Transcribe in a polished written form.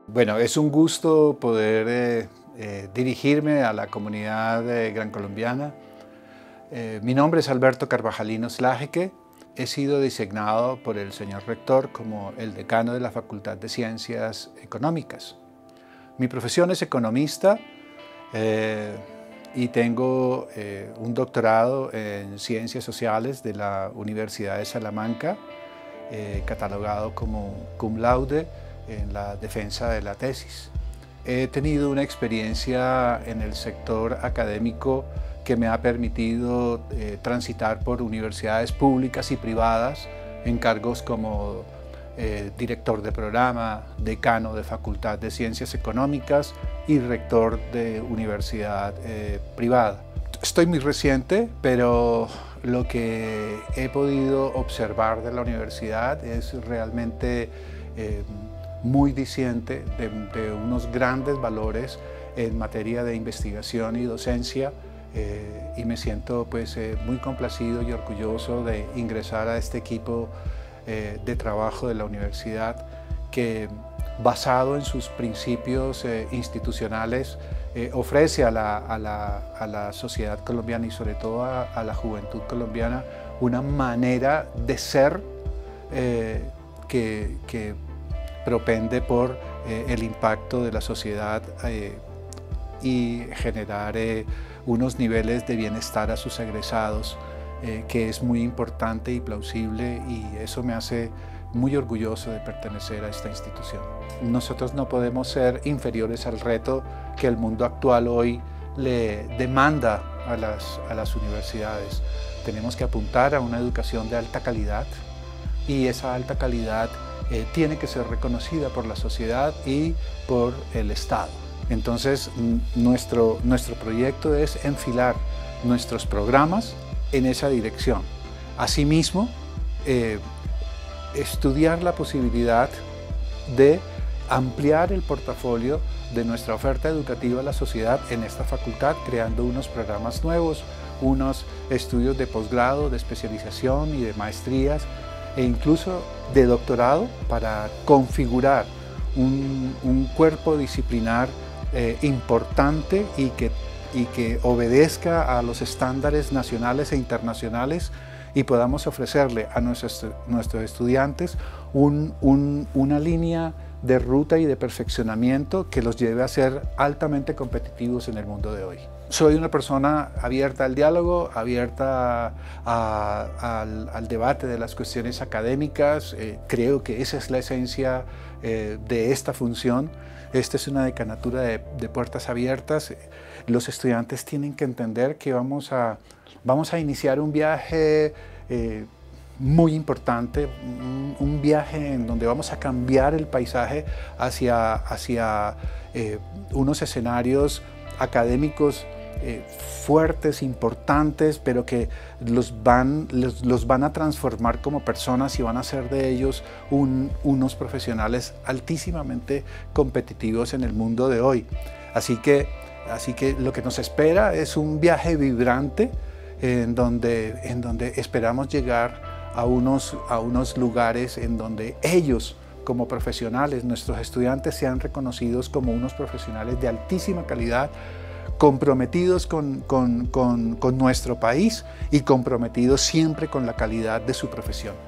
Bueno, es un gusto poder dirigirme a la comunidad gran colombiana. Mi nombre es Alberto Carvajalino Slájeque. He sido designado por el señor rector como el decano de la Facultad de Ciencias Económicas. Mi profesión es economista y tengo un doctorado en Ciencias Sociales de la Universidad de Salamanca, catalogado como cum laude en la defensa de la tesis. He tenido una experiencia en el sector académico que me ha permitido transitar por universidades públicas y privadas en cargos como director de programa, decano de Facultad de Ciencias Económicas y rector de universidad privada. Estoy muy reciente, pero lo que he podido observar de la universidad es realmente muy diciente de unos grandes valores en materia de investigación y docencia, y me siento muy complacido y orgulloso de ingresar a este equipo de trabajo de la universidad que, basado en sus principios institucionales, ofrece a la sociedad colombiana y sobre todo a la juventud colombiana una manera de ser que propende por el impacto de la sociedad y generar unos niveles de bienestar a sus egresados, que es muy importante y plausible, y eso me hace muy orgulloso de pertenecer a esta institución. Nosotros no podemos ser inferiores al reto que el mundo actual hoy le demanda a las universidades. Tenemos que apuntar a una educación de alta calidad, y esa alta calidad tiene que ser reconocida por la sociedad y por el Estado. Entonces, nuestro proyecto es enfilar nuestros programas en esa dirección. Asimismo, estudiar la posibilidad de ampliar el portafolio de nuestra oferta educativa a la sociedad en esta facultad, creando unos programas nuevos, unos estudios de posgrado, de especialización y de maestrías, e incluso de doctorado, para configurar un cuerpo disciplinar importante y que obedezca a los estándares nacionales e internacionales, y podamos ofrecerle a nuestros estudiantes una línea de ruta y de perfeccionamiento que los lleve a ser altamente competitivos en el mundo de hoy. Soy una persona abierta al diálogo, abierta al debate de las cuestiones académicas. Creo que esa es la esencia de esta función. Esta es una decanatura de puertas abiertas. Los estudiantes tienen que entender que vamos a iniciar un viaje muy importante, un viaje en donde vamos a cambiar el paisaje hacia unos escenarios académicos fuertes, importantes, pero que los van a transformar como personas y van a hacer de ellos unos profesionales altísimamente competitivos en el mundo de hoy. Así que lo que nos espera es un viaje vibrante en donde esperamos llegar a unos lugares en donde ellos, como profesionales, nuestros estudiantes, sean reconocidos como unos profesionales de altísima calidad, comprometidos con nuestro país y comprometidos siempre con la calidad de su profesión.